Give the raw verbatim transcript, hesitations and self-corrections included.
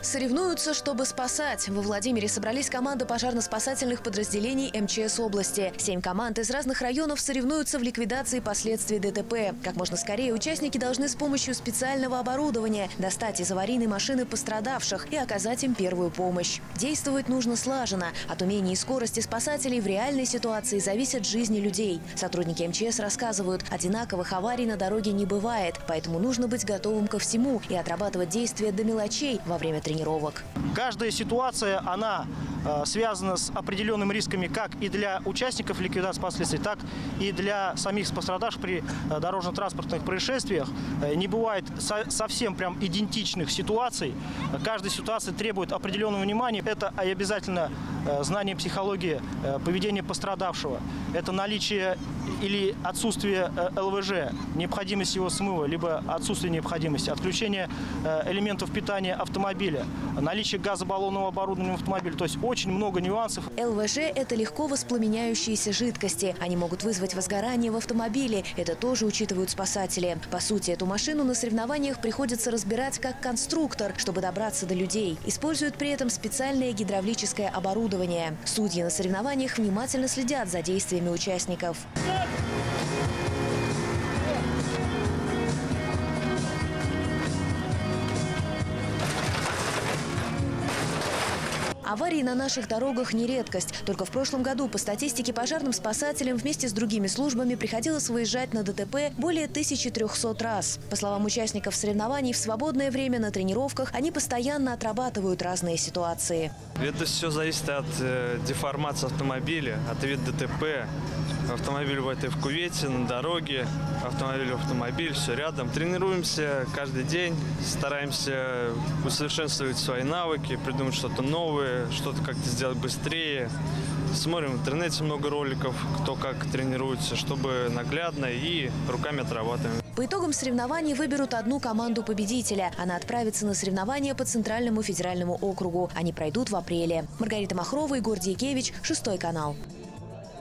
Соревнуются, чтобы спасать. Во Владимире собрались команды пожарно-спасательных подразделений эм че эс области. Семь команд из разных районов соревнуются в ликвидации последствий дэ тэ пэ. Как можно скорее участники должны с помощью специального оборудования достать из аварийной машины пострадавших и оказать им первую помощь. Действовать нужно слаженно. От умения и скорости спасателей в реальной ситуации зависят жизни людей. Сотрудники эм че эс рассказывают, одинаковых аварий на дороге не бывает, поэтому нужно быть готовым ко всему и отрабатывать действия до мелочей во время тренировок. тренировок. Каждая ситуация, она э, связана с определенными рисками как и для участников ликвидации последствий, так и для самих пострадавших при э, дорожно-транспортных происшествиях. Э, не бывает со совсем прям идентичных ситуаций. Каждая ситуация требует определенного внимания. Это обязательно э, знание психологии э, поведения пострадавшего. Это наличие или отсутствие э, эл вэ жэ, необходимость его смыва, либо отсутствие необходимости, отключение э, элементов питания автомобиля, наличие газобаллонного оборудования в автомобиле. То есть очень много нюансов. эл вэ жэ – это легко воспламеняющиеся жидкости. Они могут вызвать возгорание в автомобиле. Это тоже учитывают спасатели. По сути, эту машину на соревнованиях приходится разбирать как конструктор, чтобы добраться до людей. Используют при этом специальное гидравлическое оборудование. Судьи на соревнованиях внимательно следят за действиями участников. Аварии на наших дорогах не редкость. Только в прошлом году по статистике пожарным спасателям вместе с другими службами приходилось выезжать на дэ тэ пэ более тысячи трёхсот раз. По словам участников соревнований, в свободное время на тренировках они постоянно отрабатывают разные ситуации. Это все зависит от э, деформации автомобиля, от вида дэ тэ пэ. Автомобиль в этой в кювете, на дороге, автомобиль в автомобиль, все рядом. Тренируемся каждый день, стараемся усовершенствовать свои навыки, придумать что-то новое, что-то как-то сделать быстрее. Смотрим в интернете много роликов, кто как тренируется, чтобы наглядно и руками отрабатываем. По итогам соревнований выберут одну команду победителя. Она отправится на соревнования по Центральному федеральному округу. Они пройдут в апреле. Маргарита Махрова, Егор Дьякевич, Шестой канал.